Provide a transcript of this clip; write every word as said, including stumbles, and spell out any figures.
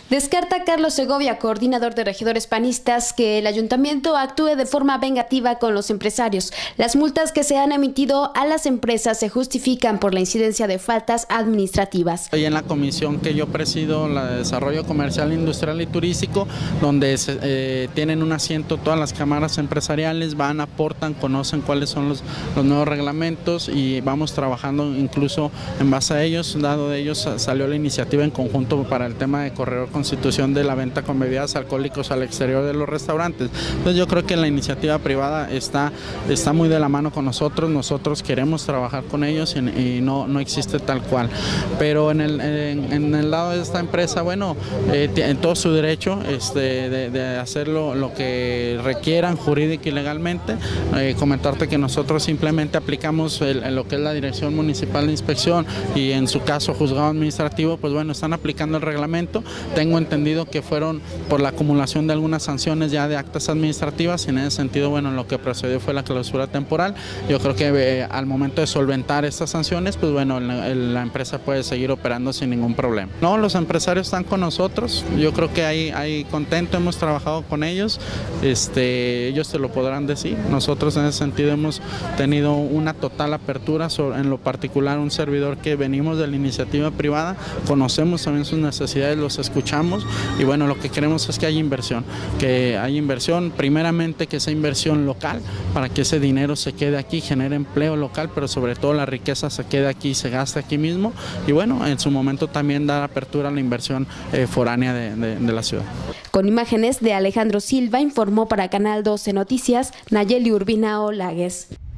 Descarta Carlos Segovia, coordinador de regidores panistas, que el ayuntamiento actúe de forma vengativa con los empresarios. Las multas que se han emitido a las empresas se justifican por la incidencia de faltas administrativas. Estoy en la comisión que yo presido, la de Desarrollo Comercial, Industrial y Turístico, donde se, eh, tienen un asiento todas las cámaras empresariales, van, aportan, conocen cuáles son los, los nuevos reglamentos y vamos trabajando incluso en base a ellos. Dado de ellos salió la iniciativa en conjunto para el tema de corredor constitución de la venta con bebidas alcohólicas al exterior de los restaurantes. Entonces yo creo que la iniciativa privada está, está muy de la mano con nosotros, nosotros queremos trabajar con ellos y, y no, no existe tal cual. Pero en el, en, en el lado de esta empresa, bueno, eh, en todo su derecho este, de, de hacer lo, lo que requieran jurídica y legalmente. Eh, comentarte que nosotros simplemente aplicamos el, el, lo que es la Dirección Municipal de Inspección y en su caso juzgado administrativo, pues bueno, están aplicando el reglamento. Tengo entendido que fueron por la acumulación de algunas sanciones ya de actas administrativas y en ese sentido, bueno, lo que procedió fue la clausura temporal. Yo creo que eh, al momento de solventar estas sanciones, pues bueno, la, la empresa puede seguir operando sin ningún problema. No, los empresarios están con nosotros, yo creo que hay, hay contento, hemos trabajado con ellos, este, ellos te lo podrán decir. Nosotros en ese sentido hemos tenido una total apertura, sobre, en lo particular un servidor que venimos de la iniciativa privada, conocemos también sus necesidades, los escuchamos y bueno, lo que queremos es que haya inversión, que haya inversión, primeramente que sea inversión local, para que ese dinero se quede aquí, genere empleo local, pero sobre todo la riqueza se quede aquí, se gaste aquí mismo y bueno, en su momento también dar apertura a la inversión eh, foránea de, de, de la ciudad. Con imágenes de Alejandro Silva, informó para Canal doce Noticias, Nayeli Urbina Olagues.